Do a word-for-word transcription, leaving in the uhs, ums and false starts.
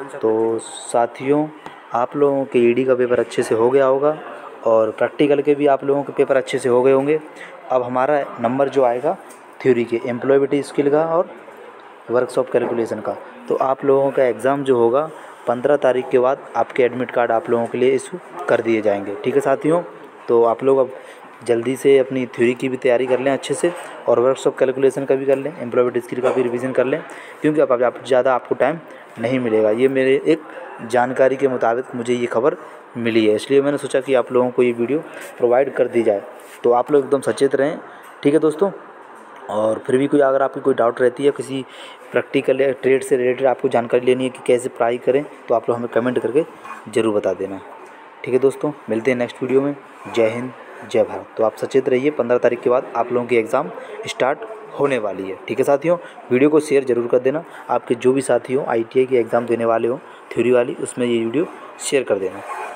तो साथियों, आप लोगों के ईडी का पेपर अच्छे से हो गया होगा और प्रैक्टिकल के भी आप लोगों के पेपर अच्छे से हो गए होंगे। अब हमारा नंबर जो आएगा थ्योरी के, एम्प्लॉयबिलिटी स्किल का और वर्कशॉप कैलकुलेशन का, तो आप लोगों का एग्ज़ाम जो होगा पंद्रह तारीख के बाद आपके एडमिट कार्ड आप लोगों के लिए इशू कर दिए जाएंगे। ठीक है साथियों, तो आप लोग अब जल्दी से अपनी थ्योरी की भी तैयारी कर लें अच्छे से और वर्कशॉप कैलकुलेशन का भी कर लें, एम्प्लॉयबिलिटी स्किल का भी रिवीजन कर लें, क्योंकि अब आप ज़्यादा आपको टाइम नहीं मिलेगा। ये मेरे एक जानकारी के मुताबिक मुझे ये खबर मिली है, इसलिए मैंने सोचा कि आप लोगों को ये वीडियो प्रोवाइड कर दी जाए। तो आप लोग एकदम सचेत रहें, ठीक है दोस्तों। और फिर भी कोई अगर आपकी कोई डाउट रहती है, किसी प्रैक्टिकल या ट्रेड से रिलेटेड आपको जानकारी लेनी है कि कैसे पढ़ाई करें, तो आप लोग हमें कमेंट करके ज़रूर बता देना। ठीक है दोस्तों, मिलते हैं नेक्स्ट वीडियो में। जय हिंद, जय भारत। तो आप सचेत रहिए, पंद्रह तारीख के बाद आप लोगों की एग्ज़ाम स्टार्ट होने वाली है। ठीक है साथियों, वीडियो को शेयर ज़रूर कर देना। आपके जो भी साथी हो आई टी आई की एग्ज़ाम देने वाले हो थ्योरी वाली, उसमें ये वीडियो शेयर कर देना।